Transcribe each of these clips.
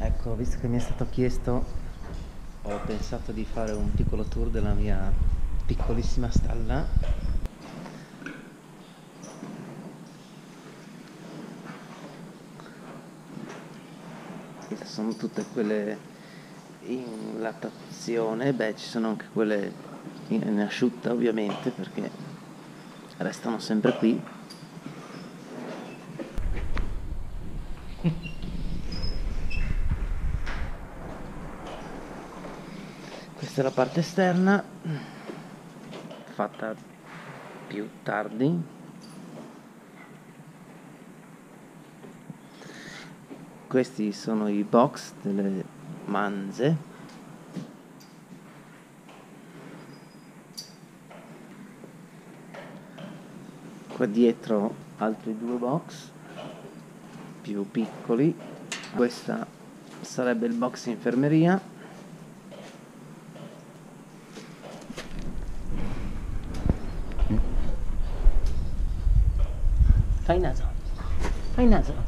Ecco, visto che mi è stato chiesto, ho pensato di fare un piccolo tour della mia piccolissima stalla. Queste sono tutte quelle in lattazione, beh, ci sono anche quelle in asciutta ovviamente, perché restano sempre qui. Questa è la parte esterna, fatta più tardi. Questi sono i box delle manze. Qua dietro altri due box più piccoli. Questa sarebbe il box infermeria. Fai naso, fai naso.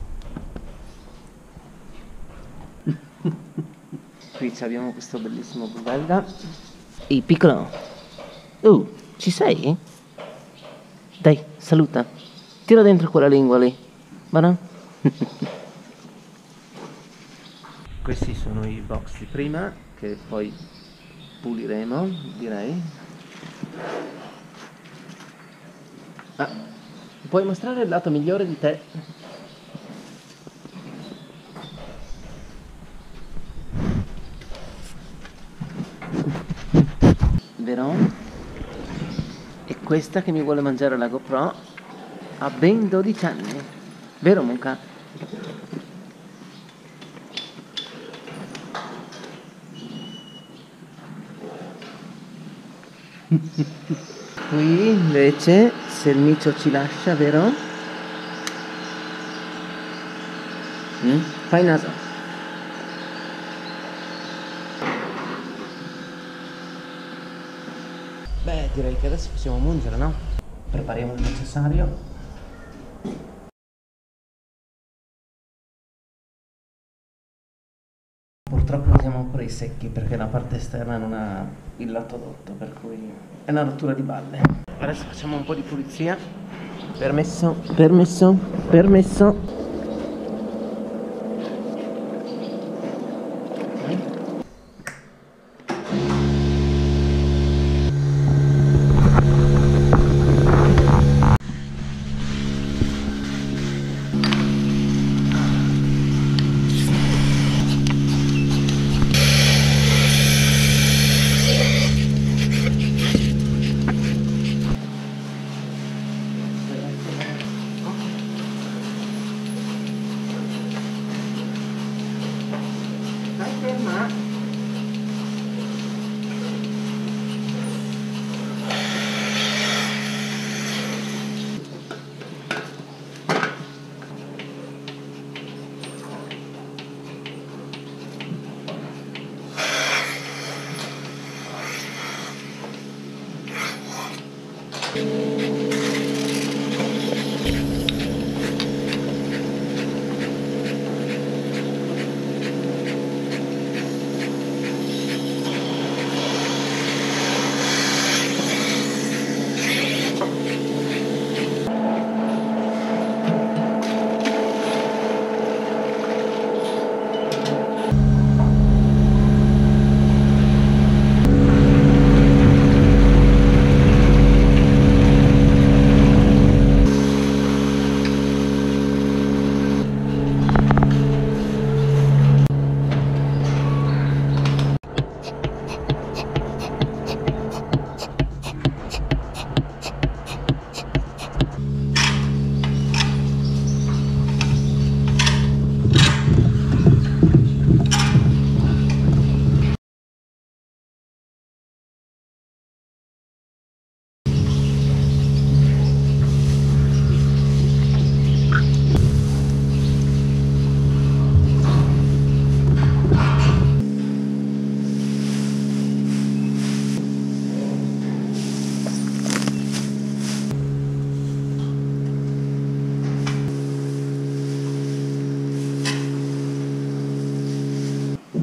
Qui abbiamo questo bellissimo belga. Ehi piccolo, ci sei? Dai, saluta. Tira dentro quella lingua lì. Va? Questi sono i box di prima, che poi puliremo, direi. Ah, puoi mostrare il lato migliore di te? Vero? E questa che mi vuole mangiare la GoPro ha ben 12 anni. Vero Mucca? Qui invece, se il micio ci lascia, vero? Fai naso. Beh, direi che adesso possiamo mungere, no? Prepariamo il necessario. Purtroppo usiamo ancora i secchi perché la parte esterna non ha il lato dotto, per cui è una rottura di balle. Adesso facciamo un po' di pulizia. Permesso, permesso, permesso.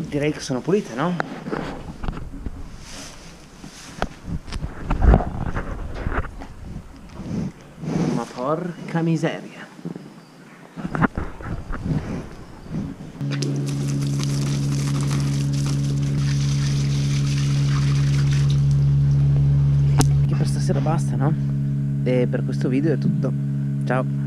direi che sono pulite, no? Ma porca miseria. Che per stasera basta, no? E per questo video è tutto. Ciao.